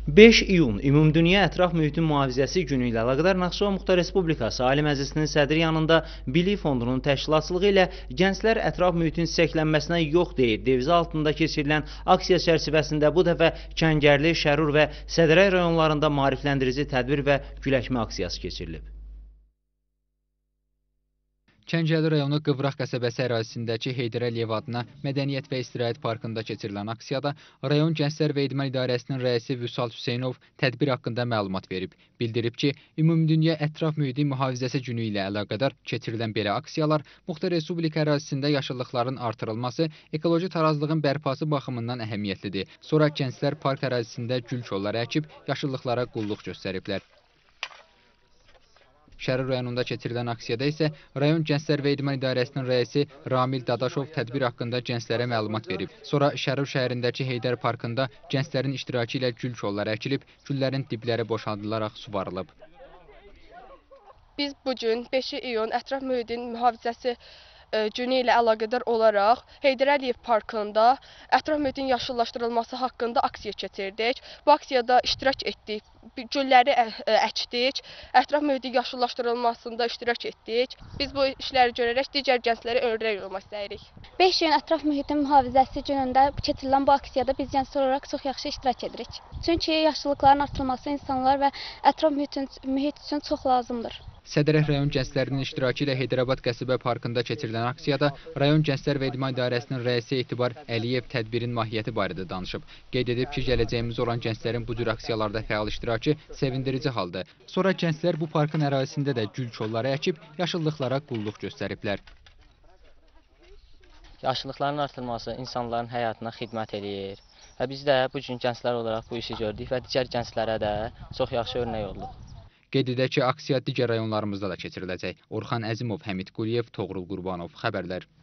5 iyun Ümumdünya Ətraf Mühitin Mühafizəsi Günü ilə əlaqədar Naxçıvan Muxtar Respublikası Ali Məclisinin sədri yanında Bilik Fondunun təşkilatçılığı ilə gənclər ətraf mühitin çiçəklənməsinə yox deyir devizi altında keçirilən aksiya çərçivəsində bu dəfə Kəngərli, Şərur və Sədrəy rayonlarında maarifləndirici tədbir və güləkmə aksiyası keçirilib. Kəngərli rayonu Qıvraq qəsəbəsi ərazisindəki Heydər Əliyev adına Mədəniyyət və İstirahət Parkında keçirilən aksiyada rayon Gənclər və İdman İdarəsinin rəisi Vüsal Hüseynov tədbir haqqında məlumat verib. Bildirib ki, Ümumdünya Ətraf Mühitin Mühafizəsi Günü ilə əlaqədar keçirilən belə aksiyalar Muxtar Respublika ərazisində yaşıllıqların artırılması, ekoloji tarazlığın bərpası baxımından əhəmiyyətlidir. Sonra gənclər park ərazisində gül kolları əkib yaşıllıqlara qulluq göstəriblər. Şərur rayonunda keçirilən aksiyada isə rayon Gənclər və İdman İdarəsinin rəisi Ramil Dadaşov tədbir haqqında gənclərə məlumat verib. Sonra Şərur şəhərindəki Heydər Parkında gənclərin iştirakı ilə gül kolları əkilib, güllərin dibləri boşaldılaraq suvarılıb. Biz bugün 5 iyun Ətraf Mühitin Mühafizəsi Günü ilə əlaqədar olaraq Heydər Əliyev Parkında ətraf mühitin yaşıllaşdırılması haqqında aksiya keçirdik. Bu aksiyada iştirak etdik, gülləri əkdik, ətraf mühitin yaşıllaşdırılmasında iştirak etdik. Biz bu işləri görərək digər gənclərə öyrək olmaq istəyirik. 5 iyun Ətraf Mühitin Mühafizəsi Günündə keçirilən bu aksiyada biz gənclər olaraq çox yaxşı iştirak edirik. Çünki yaşıllıqların artırılması insanlar və ətraf mühit üçün çox lazımdır. Sədrəh rayon gənclərinin iştirakı ilə Heydərabad qəsəbə parkında keçirilən aksiyada rayon Gənclər və İdman İdarəsinin rəisi Etibar Əliyev tədbirin mahiyyəti barədə danışıb. Qeyd edib ki, gələcəyimiz olan gənclərin bu cür aksiyalarda fəal iştirakı sevindirici haldır. Sonra gənclər bu parkın ərazisində də gül kolları əkib yaşıllıqlara qulluq göstəriblər. Yaşıllıqların artırılması insanların həyatına xidmət eləyir və biz də bu gün gənclər olaraq bu işi gördük və digər gənclərə də çox yaxşı örnək olduq. Qeyd edək ki, aksiya digər rayonlarımızda da keçiriləcək. Orxan Əzimov, Həmid Quliyev, Toğrul Qurbanov, xəbərlər.